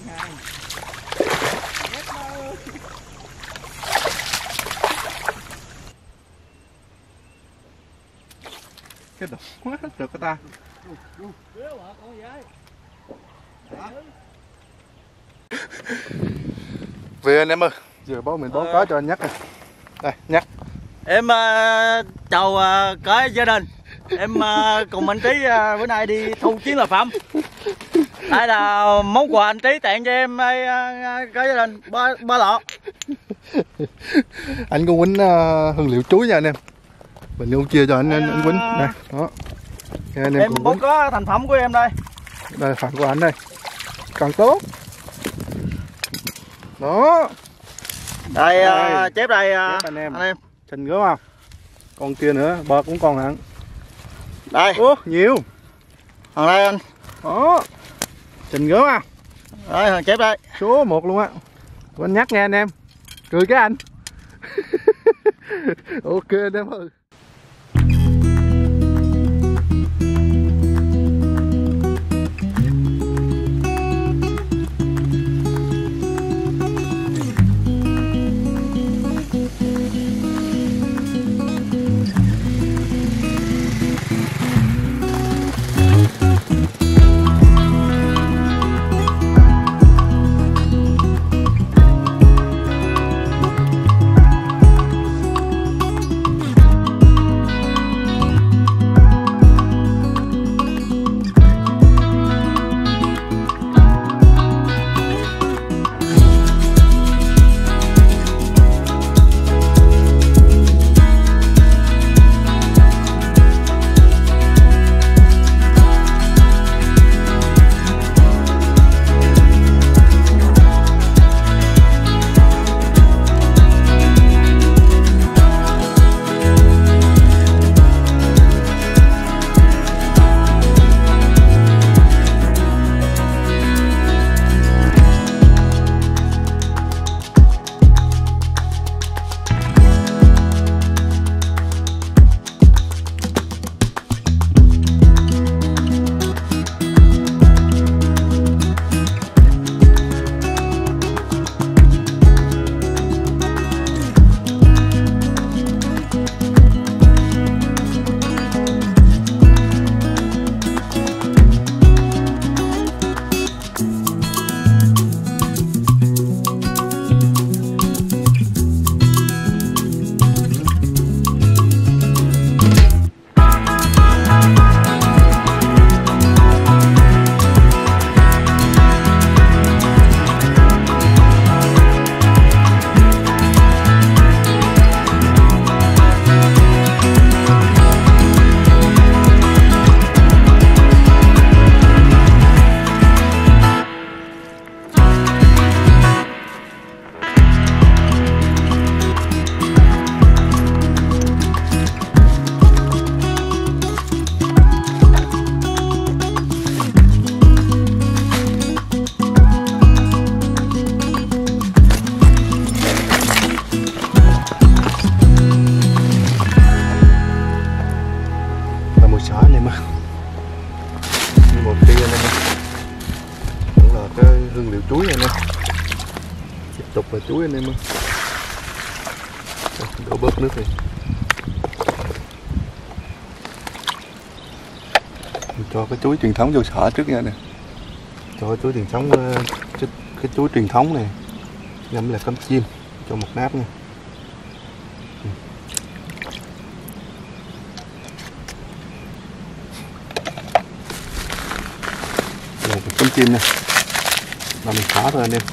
Cái đổ quá được cái ta. Về anh em ơi, giờ bố mình bó cá cho anh nhắc này. Đây, nhắc. Em chào cả gia đình. Em cùng anh Trí bữa nay đi thu chiến lợi phẩm. Đây là món quà anh Trí tặng cho em cả gia đình ba lọ. Anh có quýnh hương liệu chuối nha anh em. Mình luôn chia cho anh quýnh đây, đó. Anh em cũng có thành phẩm của em đây. Đây là phần của anh đây. Càng tốt. Đó. Đây chép đây chép anh em. Trình gớm không? Con kia nữa, bờ cũng còn hẳn. Đây. Ủa, nhiều. Còn đây anh. Đó. Trình gớm không? Đây, thằng chép đây. Số 1 luôn á. Anh nhắc nghe anh em. Cười cái anh. Ok anh em ơi. chuối anh em, tiếp tục là chuối anh em ơi. Đổ bớt nước đi. Mình cho cái chuối truyền thống vô xả trước nha nè. Cho cái chuối truyền thống, cái chuối truyền thống này ngâm là cắm chim, cho một nắp nha. Một cắm chim nha, và mình xả thôi anh em.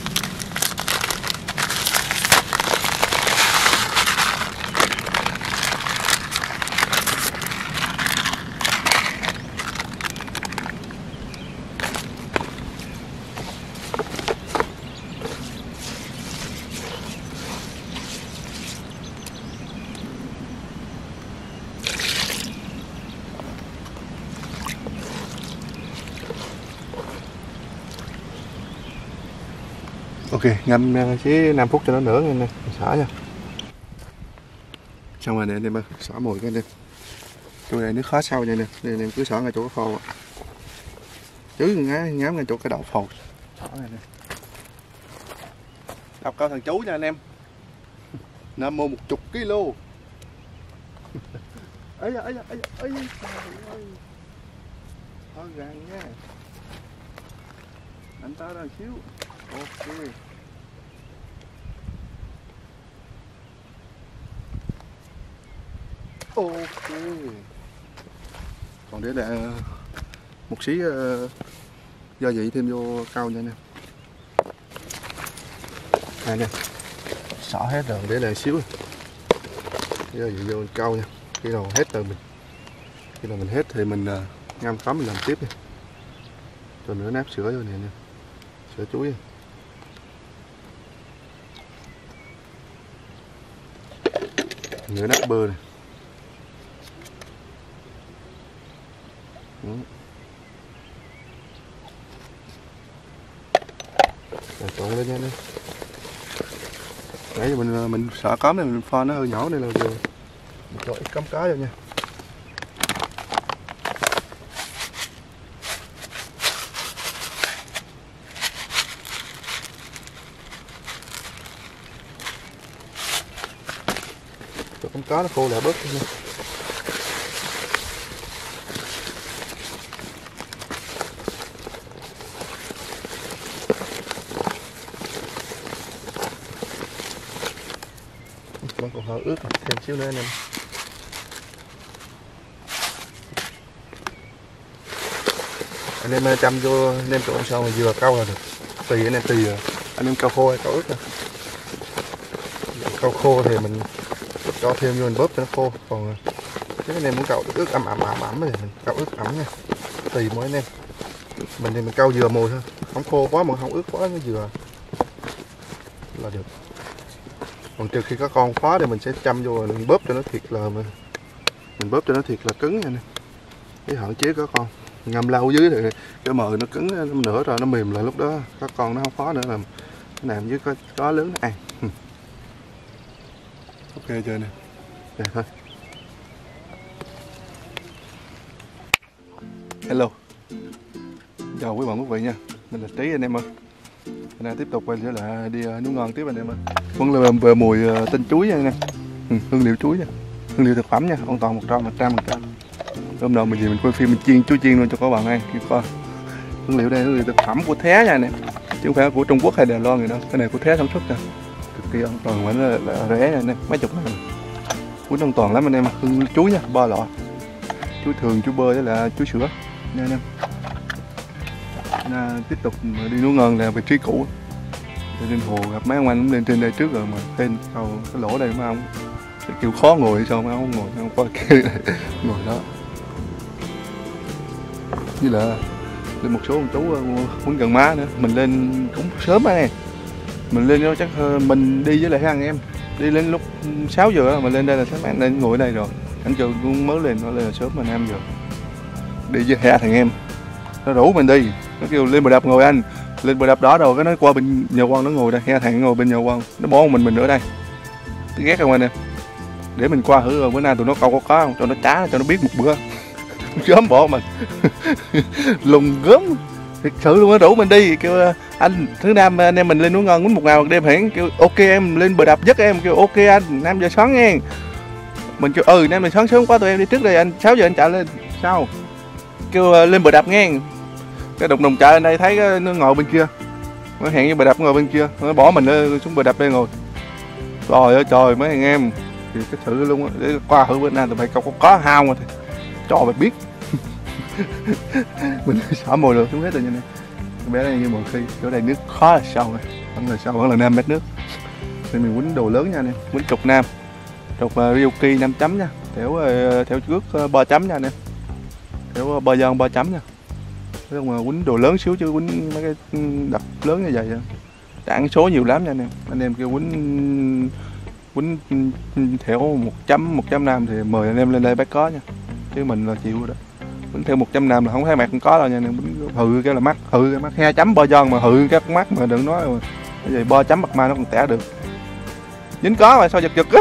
Ok, ngâm xí 5 phút cho nó nữa nha, xả nha. Xong rồi nè anh em ơi, xả mùi cái anh em. Chỗ này nước khá sâu vậy nè, đây anh em cứ xả ngay chỗ cái phao, chứ ngám ngay chỗ cái đầu phao, xả này nè. Đọc cao thằng chú nha anh em. Nam mô 10 kg. Ấy da, ấy da, ấy da, ấy da, trời ơi. Thôi gan nha. Anh ta ra xíu. Ok. Ok. Còn để là một xí gia vị thêm vô cau nha anh em. Đây nè, xỏ hết rồi, để lại xíu gia vị vô cau nha. Khi nào hết rồi khi nào mình hết thì mình ngâm khóm mình làm tiếp nha. Rồi nữa nắp sữa vô nè nè, sữa chuối. Nữa nắp bơ này. Rồi trộn lên nha anh em. Nãy giờ mình sợ cám này mình pha nó hơi nhỏ nên là giờ mình cho ít cám cá vô nha. Cho cám cá nó khô lại bớt nha. Vẫn còn hơi ướt, thêm xíu nữa anh em. Anh em chăm vô, anh em trộn xong rồi vừa cau là được. Tùy anh em, tùy anh em cau khô hay cau ướt nè. Cau khô thì mình cho thêm vô mình bóp cho nó khô. Còn nếu anh em muốn cau ướt ẩm thì mình cau ướt ẩm nha. Tùy mỗi anh em. Mình thì mình cau vừa mùi thôi, không khô quá mà không ướt quá, nó vừa là được. Còn trừ khi có con khóa thì mình sẽ chăm vô rồi mình bóp cho nó thiệt là cứng nha nè. Cái hạn chế có con ngâm lâu dưới thì cái mồi nó cứng nửa rồi nó mềm lại, lúc đó có con nó không khó nữa làm làm với có lớn nó ăn. Ok chưa nè. Đây thôi. Hello, chào quý bạn quý vị nha, mình là Trí anh em ơi. Hôm nay tiếp tục quay trở lại đi nấu ngon tiếp anh em ơi. Vẫn là về mùi tinh chuối nha anh em. Hương liệu chuối nha, hương liệu thực phẩm nha, an toàn 100%. Hôm nào mình về mình quay phim mình chiên chuối chiên luôn cho các bạn ăn coi. Hương liệu đây là hương liệu thực phẩm của Thế nha anh em, chứ không phải của Trung Quốc hay Đài Loan gì đâu. Cái này của Thế sản xuất nha, cực kỳ an toàn và nó là rẻ nha anh em, mấy chục ngàn. Cuốn an toàn lắm anh em. Hương chuối nha, 3 lọ, chuối thường, chuối bơ với là chuối sữa nha anh em. Tiếp tục đi nấu ngon là vị trí cũ. Trên hồ gặp mấy ông anh cũng lên trên đây trước rồi mà tên sau cái lỗ đây mấy ông kêu khó ngồi sao mấy ông ngồi, không có kêu ngồi đó. Như là lên một số ông chú muốn gần má nữa, mình lên cũng sớm anh em. Mình lên đó chắc mình đi với lại hai anh em đi lên lúc 6 giờ đó, mà lên đây là sáng anh lên ngồi ở đây rồi. Anh Trường cũng mới lên, nó lên là sớm mà 5 giờ. Đi với hai thằng em, nó rủ mình đi, nó kêu lên bờ đập ngồi anh. Lên bờ đập đó rồi cái nó qua bên nhà quan nó ngồi đây, hai thằng ngồi bên nhà quan, nó bỏ mình ở đây. Tôi ghét không anh em, để mình qua thử rồi bữa nay tụi nó câu có không cho nó trá, cho nó biết một bữa. Chớm bỏ mình. Lùng gớm thực sự luôn, nó rủ mình đi kêu anh thứ năm anh em mình lên nấu ngon quýnh 1 ngày 1 đêm hẹn, kêu ok em lên bờ đập dắt em, kêu ok anh 5 giờ sáng nghe. Mình kêu 5 giờ sáng sớm quá tụi em đi trước đây anh, 6 giờ anh chạy lên sao, kêu lên bờ đập nghe. Cái đồng chạy lên đây thấy nó ngồi bên kia, nó hẹn với bờ đập ngồi bên kia, nó bỏ mình xuống bờ đập đây ngồi. Trời ơi trời, mấy anh em thì cái sự luôn á, để qua thử bên này tụi mày câu có hao mà thì cho mày biết. Mình xả mồi được xuống hết rồi nha nè. Bé này như mọi khi chỗ đây nước khó là sâu này, vẫn là 5 mét nước. Nên mình quýnh đồ lớn nha nè, quýnh trục nam, trục Ryuki 5 chấm nha, theo trước 3 chấm nha nè, theo 3 giòn 3 chấm nha. Thế mà quýnh đồ lớn xíu chứ quýnh mấy cái đập lớn như vậy đạn số nhiều lắm nha anh em kêu quýnh theo 1.5 thì mời anh em lên đây bắt có nha, chứ mình là chịu rồi đó. Quýnh theo 1.5 là không thấy mặt con có đâu nha anh em. Hự cái là mắt, 2 chấm 3 giòn mà hự cái mắt mà đừng nói mà cái gì 3 chấm mặt mai nó còn tẻ được, dính có mà sao giật á.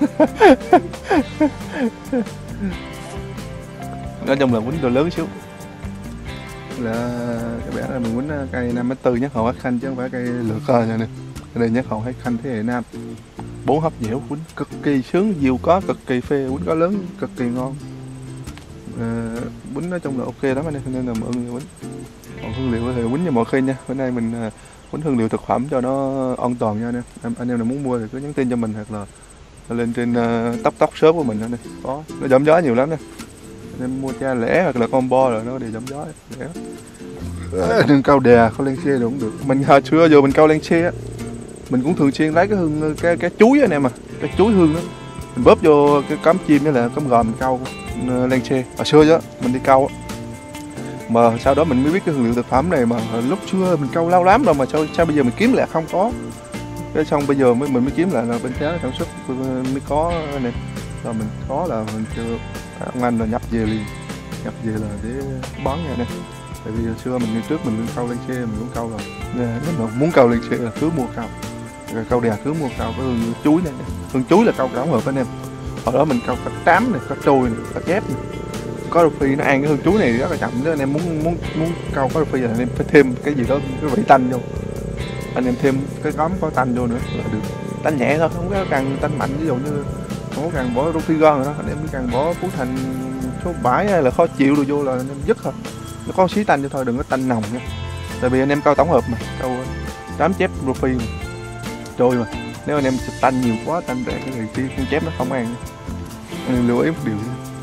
Nói chung là quýnh đồ lớn xíu là cái bé là mình quýnh cây 5m4 nhất Hồ Bắc Khanh chứ không phải cây lược cơ nha nè. Đây nhắc hầu hay khanh thế hệ nam 4 hấp dẻo, quýnh cực kỳ sướng, diều có cực kỳ phê, quýnh có lớn cực kỳ ngon. Quýnh nói chung là ok lắm anh em, nên là mọi người quýnh. Còn hương liệu thì quýnh như mọi khi nha. Bữa nay mình quýnh hương liệu thực phẩm cho nó an toàn nha anh em. Anh em nào muốn mua thì cứ nhắn tin cho mình hoặc là lên trên tóc shop của mình đó này. Có nó giảm giá nhiều lắm nè. Anh em mua cha lẻ hoặc là combo rồi nó đều giảm giá lẻ. Đừng câu đè, câu len xe cũng được. Mình hồi xưa giờ mình câu len xe á, mình cũng thường xuyên lấy cái hương cái chuối anh em, cái chuối hương đó mình bóp vô cái cắm chim với lại cắm gò mình câu len xe. Hồi xưa đó mình đi câu á, mà sau đó mình mới biết cái hương liệu thực phẩm này, mà lúc xưa mình câu lâu lắm rồi mà sao bây giờ mình kiếm lại không có. Cái xong bây giờ mình mới kiếm lại là bên Thái sản xuất mới có này, rồi mình có là mình chưa ông anh là nhập về liền, nhập về là để bón nha nè. Tại vì hồi xưa mình đi trước mình câu len xe mình cũng câu rồi, nếu mà muốn câu len xe là cứ mua câu, rồi câu đè cứ mua câu cái hương chuối này, hương chuối là câu tổng hợp anh em. Hồi đó mình câu cá trám này, cá trôi này, cá chép này. Có đôi khi nó ăn cái hương chuối này rất là chậm đó anh em. Muốn câu có đôi khi là anh em phải thêm cái gì đó, cái vị tanh vô, anh em thêm cái góm có tanh vô nữa là được. Tanh nhẹ thôi, không có cần tanh mạnh, ví dụ như không có cần bỏ rô phi gòn rồi đó, anh em chỉ cần bỏ củ thành số 7 hay là khó chịu rồi vô là anh em dứt thôi. Nó có xí tanh cho thôi, đừng có tanh nồng nha. Tại vì anh em câu tổng hợp mà, câu đám chép rô phi mà trôi mà, nếu anh em tanh nhiều quá, tanh rẻ thì con chép nó không ăn. Anh em lưu ý một điều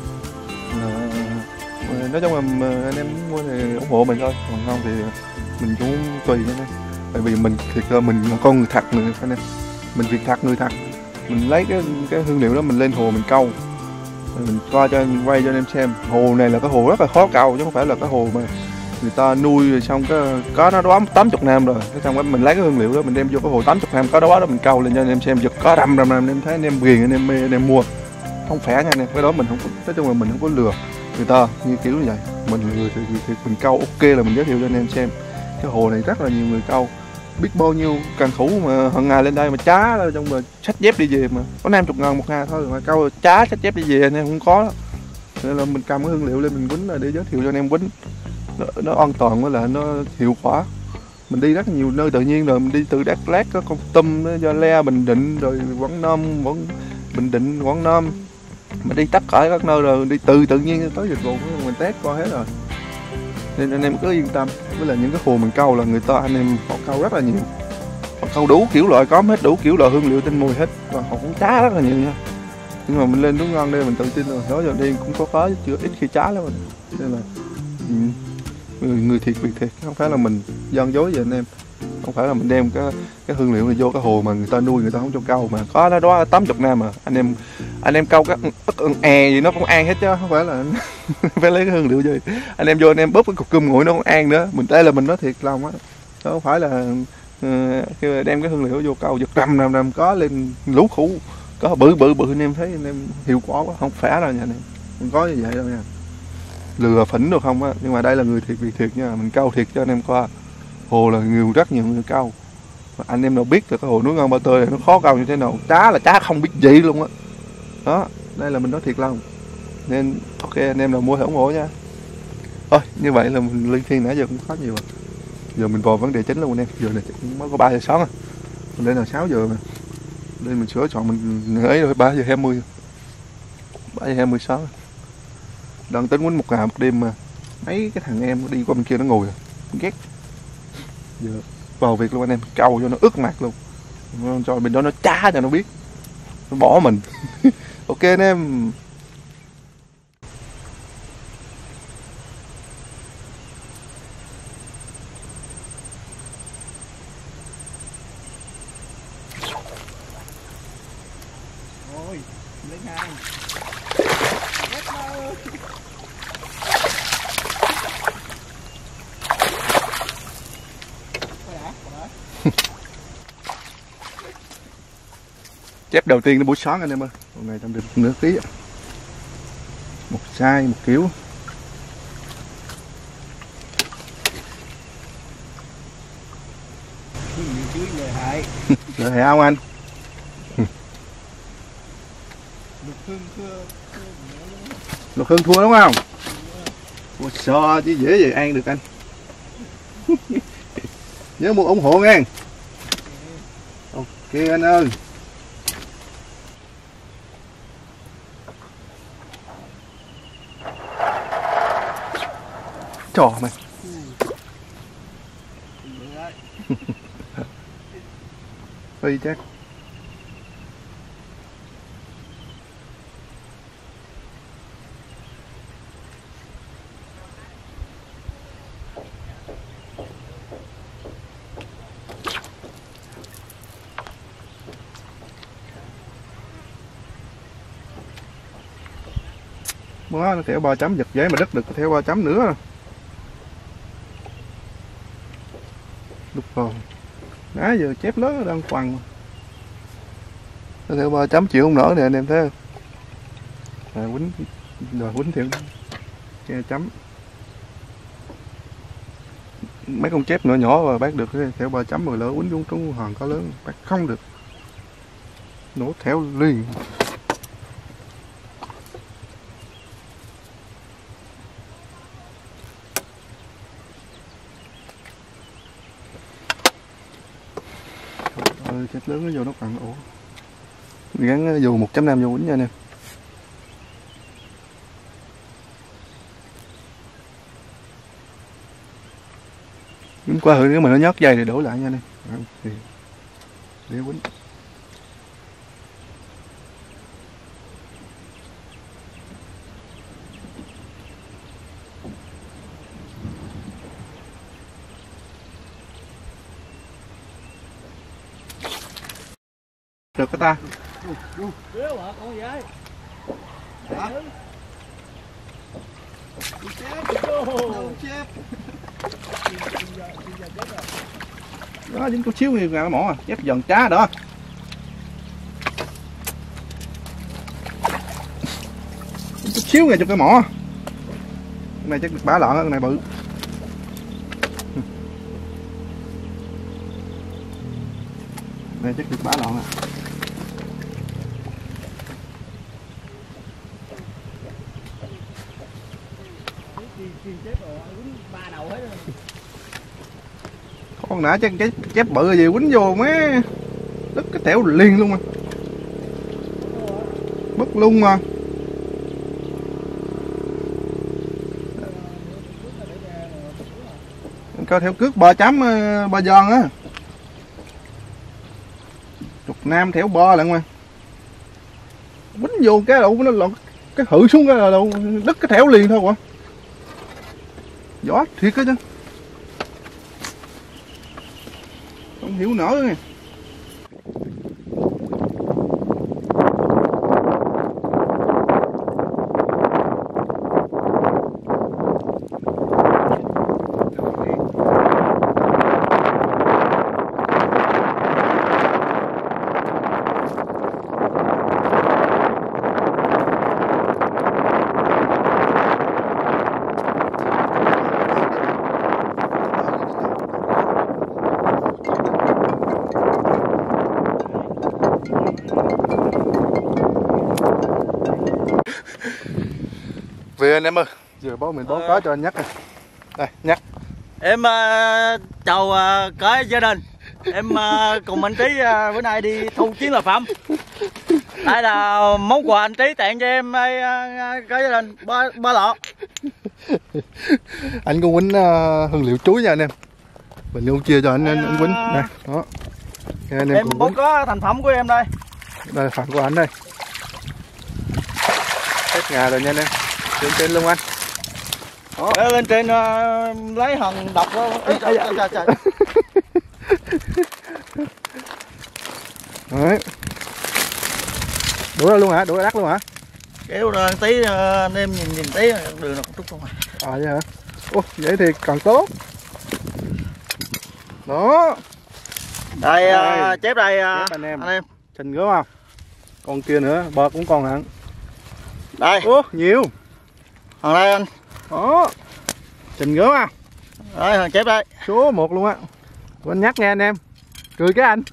nói chung là anh em mua thì ủng hộ mình thôi, còn không thì mình cũng tùy anh em. Tại vì mình thiệt ra mình là con người thật người anh em, mình việc thật người thật, mình lấy cái hương liệu đó mình lên hồ mình câu, mình coi cho anh quay cho anh em xem. Hồ này là cái hồ rất là khó câu chứ không phải là cái hồ mà người ta nuôi rồi xong có nó đó 80 năm rồi, cái xong mình lấy cái hương liệu đó mình đem vô cái hồ 80 năm có đó mình câu lên cho anh em xem, giật có rầm anh em thấy anh em ghiền, anh em mê, anh em mua không phải nha anh em. Cái đó mình không có, nói chung là mình không có lừa người ta như kiểu như vậy. Mình người thì mình câu ok là mình giới thiệu cho anh em xem. Cái hồ này rất là nhiều người câu, biết bao nhiêu cần khủ mà hàng ngày lên đây mà trá là trong mà xách dép đi về mà có 50.000 một ngày thôi mà câu trá xách dép đi về anh em không có đó. Nên là mình cầm cái hương liệu lên mình quýnh là để giới thiệu cho anh em quýnh nó an toàn với lại nó hiệu quả. Mình đi rất nhiều nơi tự nhiên rồi, mình đi từ Đắk Lắk, có Kon Tum, Gia Le, Bình Định, rồi Quảng Nam, Bình Định, Quảng Nam, mình đi tất cả các nơi rồi, đi từ tự nhiên tới dịch vụ mình test qua hết rồi. Nên anh em cứ yên tâm. Với là những cái hồ mình câu là người ta anh em họ câu rất là nhiều, họ câu đủ kiểu loại cóm hết, đủ kiểu loại hương liệu tinh mùi hết, và họ cũng trá rất là nhiều nha. Nhưng mà mình lên đúng ngon đây mình tự tin rồi, đó giờ đi cũng có chưa ít khi trá lắm. Nên là người thiệt việc thiệt, không phải là mình gian dối vậy anh em. Không phải là mình đem cái hương liệu này vô cái hồ mà người ta nuôi người ta không cho câu, mà có nó đó 80 năm mà anh em câu cái gì nó cũng ăn hết chứ không phải là phải lấy cái hương liệu gì. Anh em vô anh em bóp cái cục cơm nguội nó cũng ăn nữa. Mình đây là mình nói thiệt lòng á, đó không phải là khi đem cái hương liệu vô câu giật rầm có lên lũ khủ, có bự anh em thấy anh em hiệu quả quá, không phải rồi nha anh em, không có như vậy đâu nha, lừa phỉnh được không á. Nhưng mà đây là người thiệt việc thiệt nha, mình câu thiệt cho anh em qua. Hồ là rất nhiều người câu, anh em nào biết được cái hồ núi ngon Ba Tơ này nó khó câu như thế nào, trá là trá không biết gì luôn á. Đó, đây là mình nói thiệt lòng. Nên ok anh em nào mua thì ủng hộ nha. Thôi như vậy là mình liên thiên nãy giờ cũng có nhiều rồi. Giờ mình vào vấn đề chính luôn anh em. Giờ này mới có 3 giờ sáng à, mình lên là 6 giờ mà. Đây mình sửa chọn mình ấy rồi 3 giờ 20, 3 giờ 20 sáng. Đang tính quýnh một ngày một đêm mà mấy cái thằng em đi qua bên kia nó ngồi rồi, ghét. Giờ vào việc luôn anh em, câu cho nó ướt mặt luôn, cho bên đó nó trá cho nó biết, nó bỏ mình. Ok anh em. Ôi, lên hai. Chép đầu tiên đến buổi sáng anh em ơi, hôm nay trong được nửa ký, một size một kiểu. Lợi hại không anh? Lục Hương thua đúng không? Ủa so chứ dễ vậy ăn được anh. Nhớ mua ủng hộ nghe. Kìa anh ơi. Trò mày. Phi chắc. Nó theo 3 chấm giật giấy mà đứt được theo 3 chấm nữa. Lúc rồi nãy giờ chép lớn đang quằn theo 3 chấm chịu không nổi nè anh em thấy không? Quýnh rồi quýnh thiệt che chấm mấy con chép nhỏ nhỏ và bác được theo 3 chấm rồi lỡ quýnh trúng hòn có lớn bác không được nổ theo liền. Chép lớn nó vô nó còn ổ gắn dù 1.5 vô quýnh nha anh em. Quýnh qua hử nếu mà nó nhót dây thì đổ lại nha anh em. Thì để quýnh được cái ta. Đó dính chút xíu như gà mỏ à, chép dần trá đó. Dính chút xíu này cho cái mỏ. Cái này chắc được bá lợn, cái này bự. Đây chắc được bá lợn à. Con nãy chắc cái chép bự gì quýnh vô mấy đứt cái tẻo liền luôn mà bất luôn mà. Coi theo cước 3 chấm 3 giòn á. Trục nam theo bo lại mà quýnh vô cái đầu nó lọt cái hự xuống cái đầu đứt cái thẻo liền thôi quả. Gió thiệt á chứ không hiểu nổi nè. Về anh em ơi, giờ bố mình bón cá cho anh nhắc này. Đây, nhắc. Em chào cả gia đình. Em cùng anh Trí bữa nay đi thu chiến lợi phẩm. Đây là món quà anh Trí tặng cho em cả gia đình ba lọ. Anh có quýnh hương liệu chuối nha anh em. Mình luôn chia cho anh quýnh. Đây, đó. Em bố có thành phẩm của em đây. Đây là phần của anh đây. Hết ngà rồi nha anh em. Lên trên luôn anh. Đó. Lên trên lấy hòn độc đó. Trời. Đấy. Đuổi ra luôn hả? Đuổi ra đắt luôn hả? Kéo ra tí anh em nhìn tí đường nó cũng trúc không à. Vậy hả? Ủa, vậy thì còn tốt. Đó. Đây chép đây chép anh em. Trình gớm không? Con kia nữa, bờ cũng còn hẳn. Đây. Ủa, nhiều. Còn đây anh. Đó. Trình gớm không? Đây, thằng chép đây. Số 1 luôn á. Anh nhắc nghe anh em. Cười cái anh.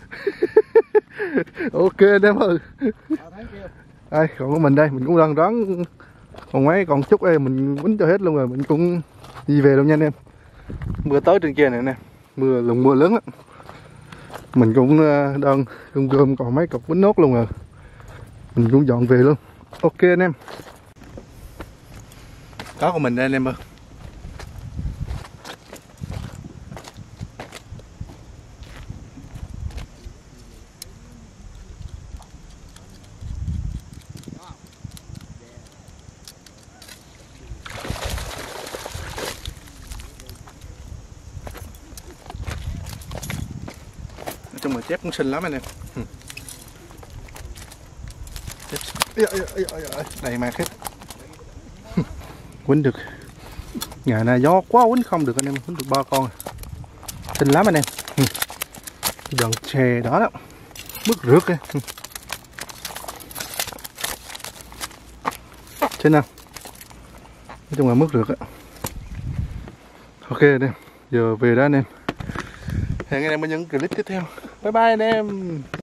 Ok anh em ơi. Đây, còn của mình đây, mình cũng đang ráng. Còn mấy còn chút đây mình quýnh cho hết luôn rồi, mình cũng đi về luôn nha anh em. Mưa tới trên kia này nè. Mưa lớn lắm. Mình cũng đơn gom còn mấy cục quýnh nốt luôn rồi. Mình cũng dọn về luôn. Ok anh em. Có của mình đây anh em ơi. Nói chung là chép cũng xinh lắm anh em. Đầy mạc hết. Quýnh được. Ngày nay gió quá quýnh không được anh em, quýnh được 3 con. Xinh lắm anh em. Gần chè đó đó. Mức rượt kìa. Xinh không? Nói chung là mức rượt á. Ok anh em, giờ về đó anh em. Hẹn anh em ở những clip tiếp theo. Bye bye anh em.